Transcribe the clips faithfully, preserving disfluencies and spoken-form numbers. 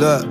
Look,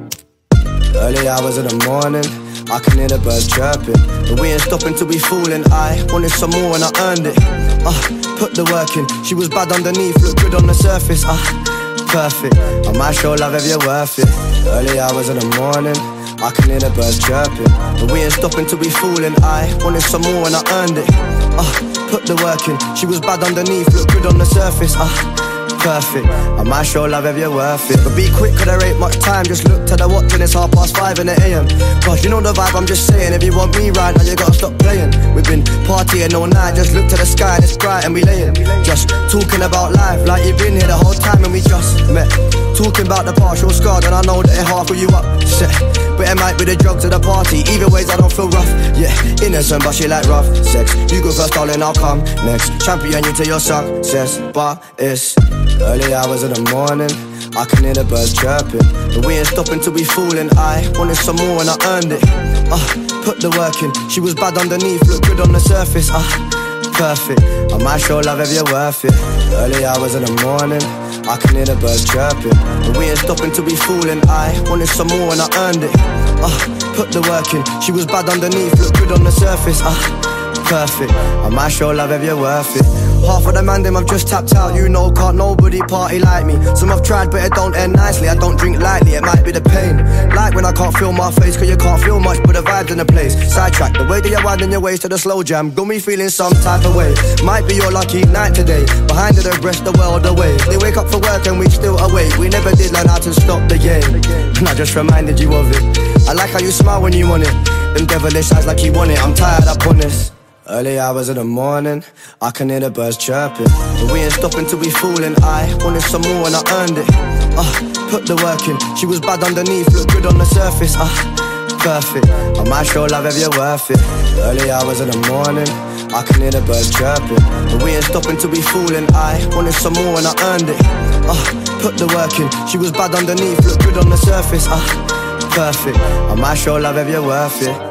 early hours of the morning, I can hear the birds chirping, but we ain't stopping till we falling. I wanted some more and I earned it. Uh, put the work in. She was bad underneath, look good on the surface. Ah, uh, perfect. I might show love if you're worth it. Early hours of the morning, I can hear the birds chirping, but we ain't stopping till we falling. I wanted some more and I earned it. Ah, uh, put the work in. She was bad underneath, look good on the surface. Ah, uh, perfect. I might show love if you're worth it, but be quick 'cause there ain't much time. Just look to the watch and it's half past five in the A M. Gosh, you know the vibe, I'm just saying. If you want me right now, you gotta stop playing. We've been partying all night. Just look to the sky and it's bright and we laying. Just talking about life like you've been here the whole time and we just met. Talking about the partial scarred and I know that it half of you upset, but it might be the drugs of the party. Either ways I don't feel rough. Yeah, innocent but she like rough sex. You go first darling, I'll come next. Champion you to your success. But it's early hours of the morning, I can hear the birds chirping, but we ain't stopping till we falling. I wanted some more and I earned it. Ah, uh, put the work in. She was bad underneath, look good on the surface. Ah, uh, perfect. I might show love if you're worth it. Early hours of the morning, I can hear the birds chirping, but we ain't stopping till we falling. I wanted some more and I earned it. Ah, uh, put the work in. She was bad underneath, look good on the surface. Ah, uh, perfect. I might show love if you're worth it. Half of the man them I've just tapped out. You know can't nobody party like me. Some I've tried but it don't end nicely. I don't drink lightly, it might be the pain. Like when I can't feel my face 'cause you can't feel much but the vibes in the place. Sidetrack, the way that you're winding your waist to the slow jam got me feeling some type of way. Might be your lucky night today. Behind it the rest the world away. They wake up for work and we still awake. We never did learn how to stop the game, and I just reminded you of it. I like how you smile when you want it. Them devilish eyes like you want it. I'm tired up on this. Early hours of the morning, I can hear the birds chirping, but we ain't stopping till we falling. I wanted some more and I earned it. Ah, uh, put the work in. She was bad underneath, look good on the surface. Ah, uh, perfect. I might show love if you're worth it. Early hours of the morning, I can hear the birds chirping, but we ain't stopping till we falling. I wanted some more and I earned it. Ah, uh, put the work in. She was bad underneath, look good on the surface. Ah, uh, perfect. I might show love if you're worth it.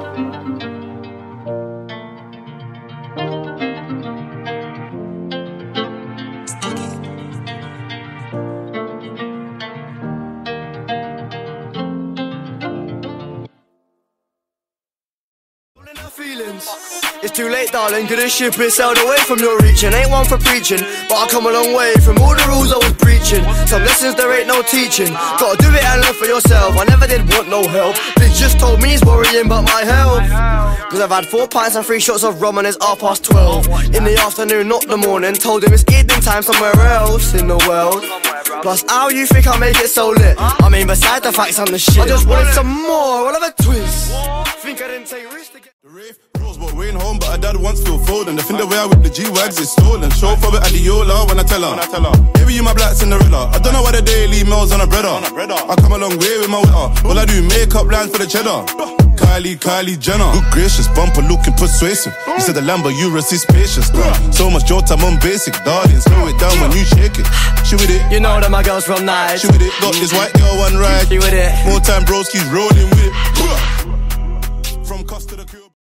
It's too late, darling, 'cause this ship is sailed away from your reaching. Ain't one for preaching, but I come a long way from all the rules I was preaching. Some lessons there ain't no teaching. Gotta do it and learn for yourself. I never did want no help. Bitch just told me he's worrying about my health. 'Cause I've had four pints and three shots of rum and it's half past twelve. In the afternoon, not the morning. Told him it's evening time somewhere else in the world. Plus, how you think I make it so lit? I mean, beside the facts, I'm the shit. I just wanted some more, I'll have a twist. Think I didn't take risks to get the rave. But we ain't home, but her dad wants to fold. And the thing the way I whip the G-Wags is stolen. Show for it at the Yola when I tell her, baby you my black Cinderella. I don't know why the daily mails on a breader. I come a long way with my witter. All I do makeup lines for the cheddar. Kylie, Kylie Jenner. Good gracious, bumper looking persuasive. You said the Lambo, you resist patience. So much jolt, I'm on basic. Darling, slow it down when you shake it. She with it. You know that my girl's from nice. She with it. Got this white girl one ride. She with it. More time broski's rolling with it. From cost to the crew.